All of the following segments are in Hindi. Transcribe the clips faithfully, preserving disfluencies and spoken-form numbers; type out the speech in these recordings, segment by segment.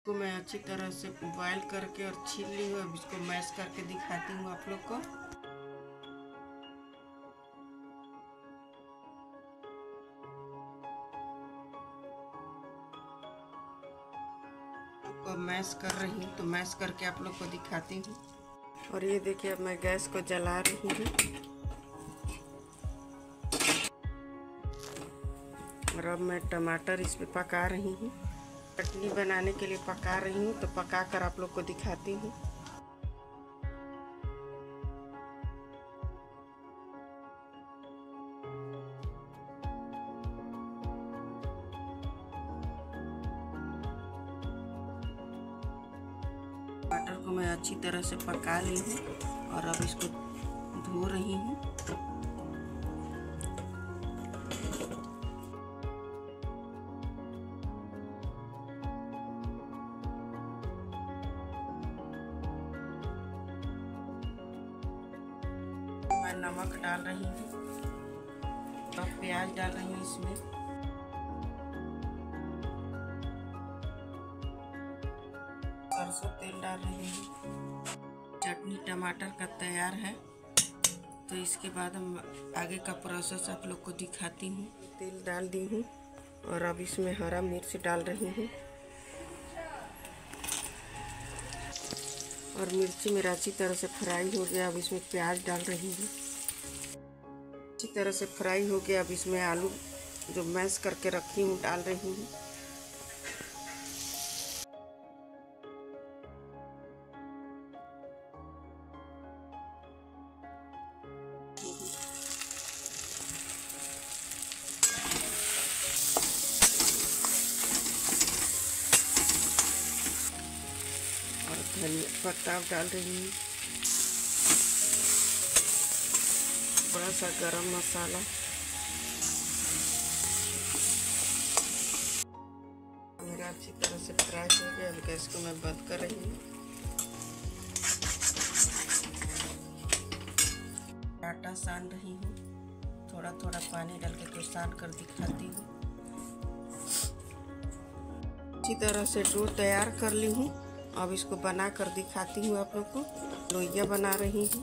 को मैं अच्छी तरह से बॉयल करके और छील ली हूँ। अब इसको मैश करके दिखाती हूँ आप लोग को। को मैश कर रही हूँ तो मैश करके आप लोग को दिखाती हूँ। और ये देखिए अब मैं गैस को जला रही हूँ और अब मैं टमाटर इस पे पका रही हूँ। चटनी बनाने के लिए पका रही हूँ तो पका कर आप लोग को दिखाती हूँ। टमाटर को मैं अच्छी तरह से पका ली हूँ और अब इसको धो रही हूँ। मैं नमक डाल रही हूँ और प्याज डाल रही हूँ इसमें। सरसों तेल डाल रही हूँ। चटनी टमाटर का तैयार है तो इसके बाद हम आगे का प्रोसेस आप लोग को दिखाती हूँ। तेल डाल दी हूँ और अब इसमें हरा मिर्च डाल रही हूँ और मिर्ची मेरा अच्छी तरह से फ्राई हो गया। अब इसमें प्याज डाल रही हूँ। अच्छी तरह से फ्राई हो गया। अब इसमें आलू जो मैश करके रखी हूँ डाल रही हूँ। और धनिया पत्ता डाल रही हूँ। बड़ा सा गरम मसाला। मेरा अच्छी तरह से फ्राई हो गया। अब गैस को मैं बंद कर रही हूँ। आटा सान रही हूँ। थोड़ा थोड़ा पानी डाल के तो सान कर दिखाती हूँ। अच्छी तरह से डो तैयार कर ली हूँ। अब इसको बना कर दिखाती हूँ आप लोग को। लोइया बना रही हूँ।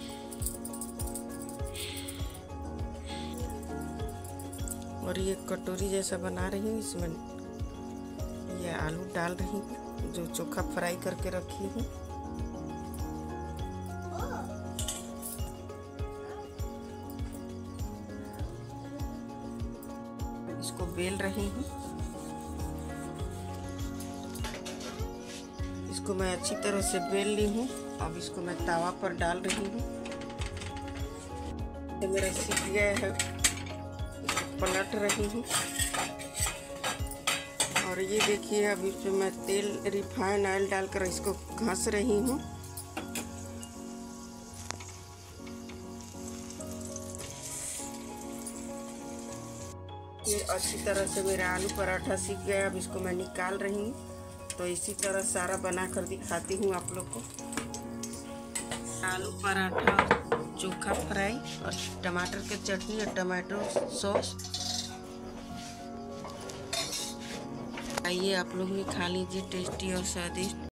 और ये कटोरी जैसा बना रही हूँ। इसमें ये आलू डाल रही हूँ जो चोखा फ्राई करके रखी हूँ। इसको बेल रही हूँ। इसको मैं अच्छी तरह से बेल ली हूँ। अब इसको मैं तवा पर डाल रही हूँ। ये मेरा सीख गया है। पलट रही हूँ और ये देखिए अब इसमें मैं तेल रिफाइन ऑयल डालकर इसको घस रही हूँ। ये अच्छी तरह से मेरा आलू पराठा सीख गया। अब इसको मैं निकाल रही हूँ। तो इसी तरह सारा बना कर दिखाती हूँ आप लोग को। आलू पराठा, चोखा फ्राई और टमाटर की चटनी और टमाटो सॉस। आइए आप लोग भी खा लीजिए, टेस्टी और स्वादिष्ट।